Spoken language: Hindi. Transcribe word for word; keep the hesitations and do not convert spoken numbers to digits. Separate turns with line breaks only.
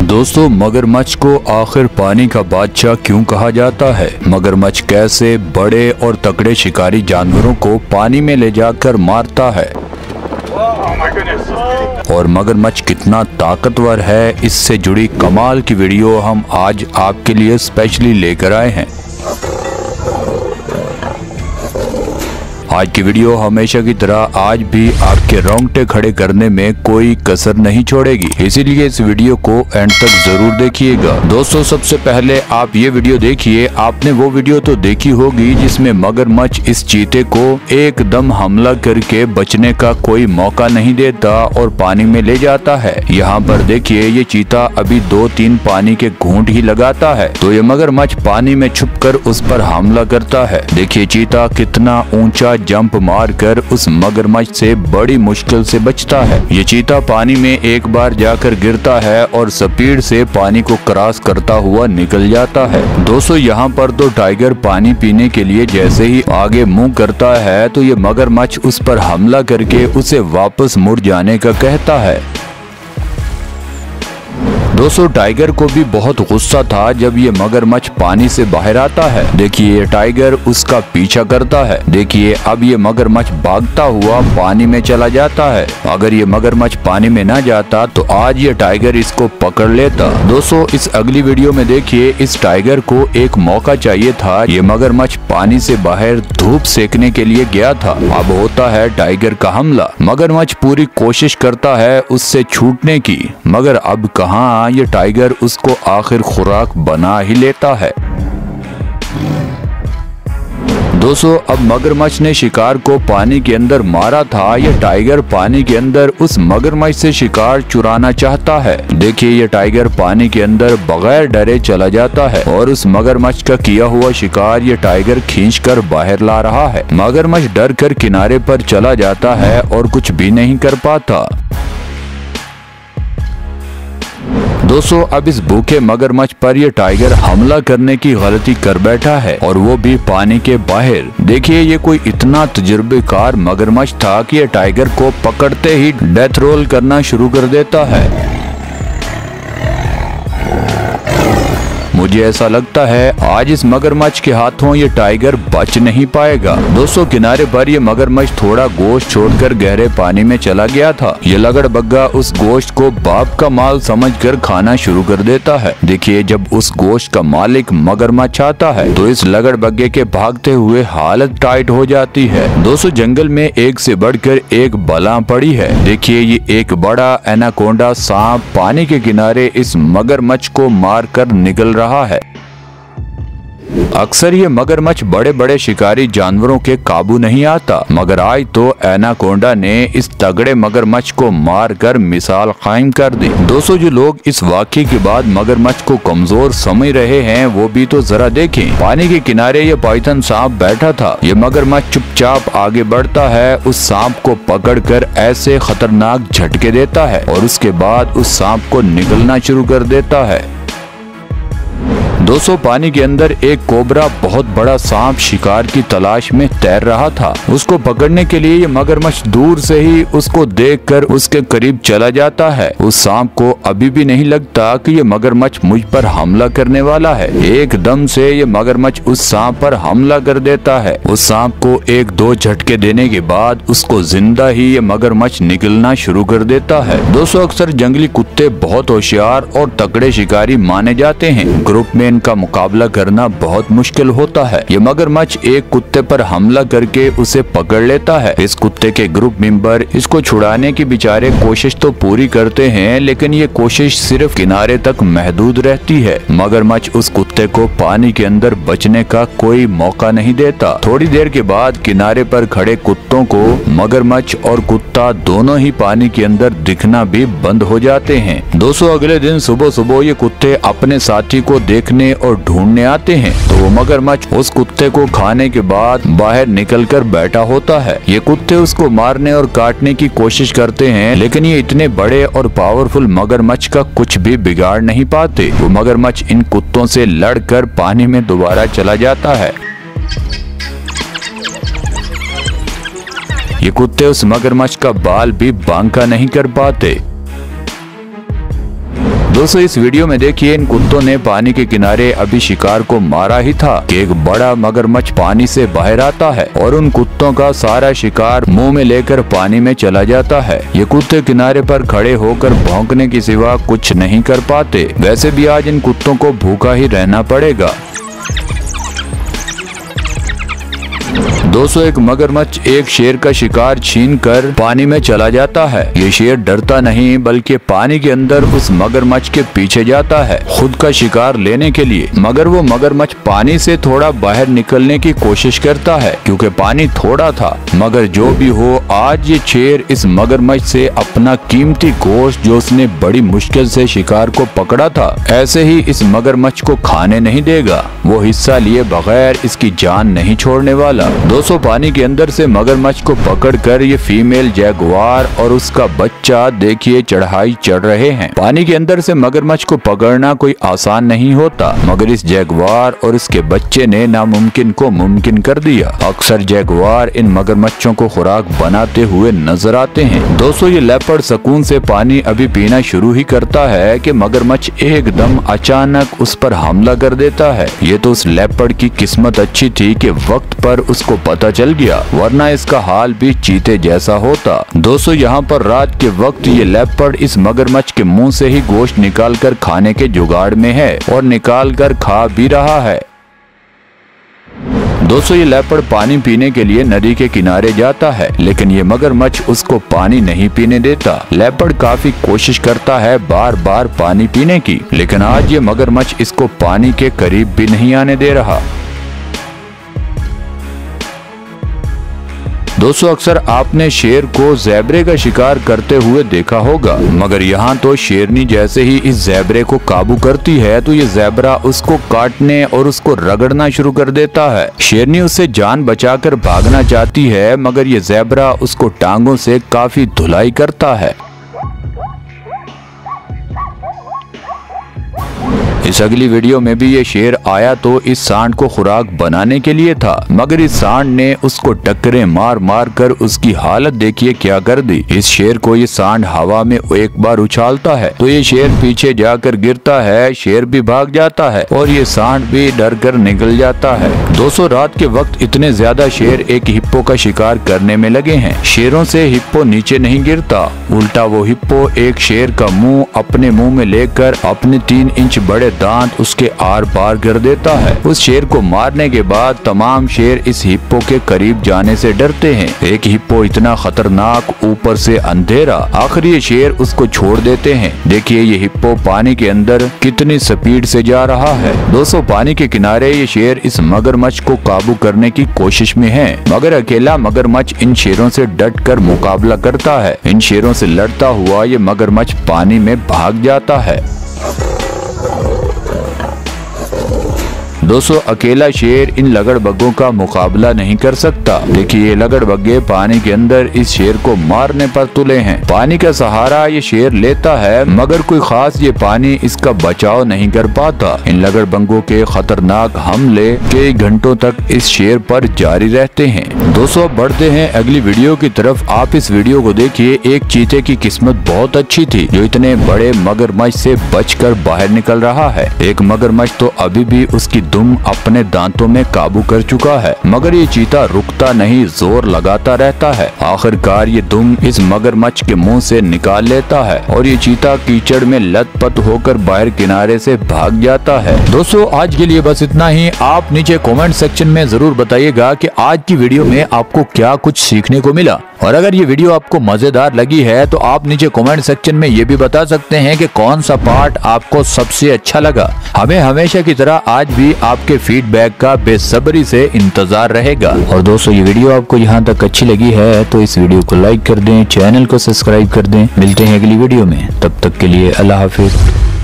दोस्तों, मगरमच्छ को आखिर पानी का बादशाह क्यों कहा जाता है? मगरमच्छ कैसे बड़े और तगड़े शिकारी जानवरों को पानी में ले जाकर मारता है और मगरमच्छ कितना ताकतवर है, इससे जुड़ी कमाल की वीडियो हम आज आपके लिए स्पेशली लेकर आए हैं। आज की वीडियो हमेशा की तरह आज भी आपके रोंगटे खड़े करने में कोई कसर नहीं छोड़ेगी, इसीलिए इस वीडियो को एंड तक जरूर देखिएगा। दोस्तों, सबसे पहले आप ये वीडियो देखिए। आपने वो वीडियो तो देखी होगी जिसमें मगरमच्छ इस चीते को एकदम हमला करके बचने का कोई मौका नहीं देता और पानी में ले जाता है। यहाँ पर देखिए, ये चीता अभी दो तीन पानी के घूंट ही लगाता है तो ये मगरमच्छ पानी में छुपकर उस पर हमला करता है। देखिए चीता कितना ऊंचा जंप मारकर उस मगरमच्छ से बड़ी मुश्किल से बचता है। ये चीता पानी में एक बार जाकर गिरता है और स्पीड से पानी को क्रॉस करता हुआ निकल जाता है। दोस्तों, यहाँ पर तो टाइगर पानी पीने के लिए जैसे ही आगे मुंह करता है तो ये मगरमच्छ उस पर हमला करके उसे वापस मुड़ जाने का कहता है। दोस्तों, टाइगर को भी बहुत गुस्सा था जब ये मगरमच्छ पानी से बाहर आता है। देखिए टाइगर उसका पीछा करता है। देखिए अब ये मगरमच्छ भागता हुआ पानी में चला जाता है। अगर ये मगरमच्छ पानी में ना जाता तो आज ये टाइगर इसको पकड़ लेता। दोस्तों, इस अगली वीडियो में देखिए, इस टाइगर को एक मौका चाहिए था। ये मगरमच्छ पानी से बाहर धूप सेकने के लिए गया था। अब होता है टाइगर का हमला। मगरमच्छ पूरी कोशिश करता है उससे छूटने की, मगर अब कहाँ ये टाइगर उसको आखिर खुराक बना ही लेता है। दोस्तों, अब मगरमच्छ ने शिकार को पानी के अंदर मारा था। ये टाइगर पानी के अंदर उस मगरमच्छ से शिकार चुराना चाहता है। देखिए ये टाइगर पानी के अंदर बगैर डरे चला जाता है और उस मगरमच्छ का किया हुआ शिकार ये टाइगर खींचकर बाहर ला रहा है। मगरमच्छ डर कर किनारे पर चला जाता है और कुछ भी नहीं कर पाता। दोस्तों, अब इस भूखे मगरमच्छ पर ये टाइगर हमला करने की गलती कर बैठा है और वो भी पानी के बाहर। देखिए ये कोई इतना तजुर्बेकार मगरमच्छ था कि ये टाइगर को पकड़ते ही डेथ रोल करना शुरू कर देता है। मुझे ऐसा लगता है आज इस मगरमच्छ के हाथों ये टाइगर बच नहीं पाएगा। दोस्तों, किनारे पर ये मगरमच्छ थोड़ा गोश्त छोड़कर गहरे पानी में चला गया था। ये लगड़बग्गा उस गोश्त को बाप का माल समझकर खाना शुरू कर देता है। देखिए जब उस गोश्त का मालिक मगरमच्छ आता है तो इस लगड़बग्गे के भागते हुए हालत टाइट हो जाती है। दोस्तों, जंगल में एक से बढ़कर एक बला पड़ी है। देखिए ये एक बड़ा एनाकोंडा सांप पानी के किनारे इस मगरमच्छ को मार कर निकल रहा है। अक्सर ये मगरमच्छ बड़े बड़े शिकारी जानवरों के काबू नहीं आता, मगर आज तो एनाकोंडा ने इस तगड़े मगरमच्छ को मारकर मिसाल कायम कर दी। दोस्तों, जो लोग इस वाकये के बाद मगरमच्छ को कमजोर समझ रहे हैं वो भी तो जरा देखें। पानी के किनारे ये पाइथन सांप बैठा था। ये मगरमच्छ चुपचाप आगे बढ़ता है, उस सांप को पकड़कर ऐसे खतरनाक झटके देता है और उसके बाद उस सांप को निगलना शुरू कर देता है। दोस्तों, पानी के अंदर एक कोबरा बहुत बड़ा सांप शिकार की तलाश में तैर रहा था। उसको पकड़ने के लिए ये मगरमच्छ दूर से ही उसको देखकर उसके करीब चला जाता है। उस सांप को अभी भी नहीं लगता कि ये मगरमच्छ मुझ पर हमला करने वाला है। एकदम से ये मगरमच्छ उस सांप पर हमला कर देता है। उस सांप को एक दो झटके देने के बाद उसको जिंदा ही ये मगरमच्छ निगलना शुरू कर देता है। दोस्तों, अक्सर जंगली कुत्ते बहुत होशियार और तगड़े शिकारी माने जाते हैं। ग्रुप में इनका मुकाबला करना बहुत मुश्किल होता है। ये मगरमच्छ एक कुत्ते पर हमला करके उसे पकड़ लेता है। इस कुत्ते के ग्रुप मेंबर इसको छुड़ाने की बेचारे कोशिश तो पूरी करते हैं, लेकिन ये कोशिश सिर्फ किनारे तक महदूद रहती है। मगरमच्छ उस कुत्ते को पानी के अंदर बचने का कोई मौका नहीं देता। थोड़ी देर के बाद किनारे पर खड़े कुत्तों को मगरमच्छ और कुत्ता दोनों ही पानी के अंदर दिखना भी बंद हो जाते हैं। दोस्तों, अगले दिन सुबह सुबह ये कुत्ते अपने साथी को देखने और ढूंढने आते हैं तो वो मगरमच्छ उस कुत्ते को खाने के बाद बाहर निकलकर बैठा होता है। ये कुत्ते उसको मारने और काटने की कोशिश करते हैं, लेकिन ये इतने बड़े और पावरफुल मगरमच्छ का कुछ भी बिगाड़ नहीं पाते। वो मगरमच्छ इन कुत्तों से लड़कर पानी में दोबारा चला जाता है। ये कुत्ते उस मगरमच्छ का बाल भी बांका नहीं कर पाते। दोस्तों इस वीडियो में देखिए इन कुत्तों ने पानी के किनारे अभी शिकार को मारा ही था कि एक बड़ा मगरमच्छ पानी से बाहर आता है और उन कुत्तों का सारा शिकार मुंह में लेकर पानी में चला जाता है। ये कुत्ते किनारे पर खड़े होकर भौंकने की सिवा कुछ नहीं कर पाते। वैसे भी आज इन कुत्तों को भूखा ही रहना पड़ेगा। दोस्तों एक मगरमच्छ एक शेर का शिकार छीनकर पानी में चला जाता है। ये शेर डरता नहीं बल्कि पानी के अंदर उस मगरमच्छ के पीछे जाता है खुद का शिकार लेने के लिए। मगर वो मगरमच्छ पानी से थोड़ा बाहर निकलने की कोशिश करता है क्योंकि पानी थोड़ा था। मगर जो भी हो आज ये शेर इस मगरमच्छ से अपना कीमती गोश्त जो उसने बड़ी मुश्किल से शिकार को पकड़ा था ऐसे ही इस मगरमच्छ को खाने नहीं देगा। वो हिस्सा लिए बगैर इसकी जान नहीं छोड़ने वाला। दोस्तों पानी के अंदर से मगरमच्छ को पकड़कर ये फीमेल जैगुआर और उसका बच्चा देखिए चढ़ाई चढ़ रहे हैं। पानी के अंदर से मगरमच्छ को पकड़ना कोई आसान नहीं होता मगर इस जैगुआर और इसके बच्चे ने नामुमकिन को मुमकिन कर दिया। अक्सर जैगुआर इन मगरमच्छों को खुराक बनाते हुए नजर आते हैं। दोस्तों ये लेपर्ड सुकून से पानी अभी पीना शुरू ही करता है कि मगरमच्छ एकदम अचानक उस पर हमला कर देता है। ये तो उस लेपर्ड की किस्मत अच्छी थी कि वक्त पर उसको पता चल गया वरना इसका हाल भी चीते जैसा होता। दोस्तों यहाँ पर रात के वक्त ये लेपर्ड इस मगरमच्छ के मुंह से ही गोश्त निकालकर खाने के जुगाड़ में है और निकाल कर खा भी रहा है। दोस्तों ये लेपर्ड पानी पीने के लिए नदी के किनारे जाता है लेकिन ये मगरमच्छ उसको पानी नहीं पीने देता। लेपर्ड काफी कोशिश करता है बार बार पानी पीने की लेकिन आज ये मगरमच्छ इसको पानी के करीब भी नहीं आने दे रहा। दोस्तों अक्सर आपने शेर को ज़ेब्रे का शिकार करते हुए देखा होगा मगर यहाँ तो शेरनी जैसे ही इस ज़ेब्रे को काबू करती है तो ये ज़ेब्रा उसको काटने और उसको रगड़ना शुरू कर देता है। शेरनी उससे जान बचाकर भागना चाहती है मगर ये ज़ेब्रा उसको टांगों से काफी धुलाई करता है। इस अगली वीडियो में भी ये शेर आया तो इस सांड को खुराक बनाने के लिए था मगर इस सांड ने उसको टक्करें मार मार कर उसकी हालत देखिए क्या कर दी। इस शेर को ये सांड हवा में एक बार उछालता है तो ये शेर पीछे जाकर गिरता है। शेर भी भाग जाता है और ये सांड भी डर कर निकल जाता है। दोस्तों रात के वक्त इतने ज्यादा शेर एक हिप्पो का शिकार करने में लगे हैं। शेरों से हिप्पो नीचे नहीं गिरता उल्टा वो हिप्पो एक शेर का मुंह अपने मुंह में लेकर अपने तीन इंच बड़े दांत उसके आर पार कर देता है। उस शेर को मारने के बाद तमाम शेर इस हिप्पो के करीब जाने से डरते हैं। एक हिप्पो इतना खतरनाक ऊपर से अंधेरा आखिर ये शेर उसको छोड़ देते हैं। देखिए ये हिप्पो पानी के अंदर कितनी स्पीड से जा रहा है। दोस्तों पानी के किनारे ये शेर इस मगरमच्छ को काबू करने की कोशिश में है मगर अकेला मगरमच्छ इन शेरों से डट कर मुकाबला करता है। इन शेरों से लड़ता हुआ ये मगरमच्छ पानी में भाग जाता है। दोस्तों अकेला शेर इन लगड़बग्गों का मुकाबला नहीं कर सकता। देखिए ये लगड़बग्गे पानी के अंदर इस शेर को मारने पर तुले हैं। पानी का सहारा ये शेर लेता है मगर कोई खास ये पानी इसका बचाव नहीं कर पाता। इन लगड़बग्गों के खतरनाक हमले कई घंटों तक इस शेर पर जारी रहते हैं। दोस्तों बढ़ते हैं अगली वीडियो की तरफ। आप इस वीडियो को देखिए। एक चीते की किस्मत बहुत अच्छी थी जो इतने बड़े मगरमच्छ से बचकर बाहर निकल रहा है। एक मगरमच्छ तो अभी भी उसकी दुम अपने दांतों में काबू कर चुका है मगर ये चीता रुकता नहीं जोर लगाता रहता है। आखिरकार ये दुम इस मगरमच्छ के मुंह से निकाल लेता है और ये चीता कीचड़ में लथपथ होकर बाहर किनारे से भाग जाता है। दोस्तों आज के लिए बस इतना ही। आप नीचे कमेंट सेक्शन में जरूर बताइएगा कि आज की वीडियो में आपको क्या कुछ सीखने को मिला और अगर ये वीडियो आपको मजेदार लगी है तो आप नीचे कमेंट सेक्शन में ये भी बता सकते हैं कि कौन सा पार्ट आपको सबसे अच्छा लगा। हमें हमेशा की तरह आज भी आपके फीडबैक का बेसब्री से इंतजार रहेगा। और दोस्तों ये वीडियो आपको यहाँ तक अच्छी लगी है तो इस वीडियो को लाइक कर दें, चैनल को सब्सक्राइब कर दें। मिलते हैं अगली वीडियो में, तब तक के लिए अल्लाह हाफिज।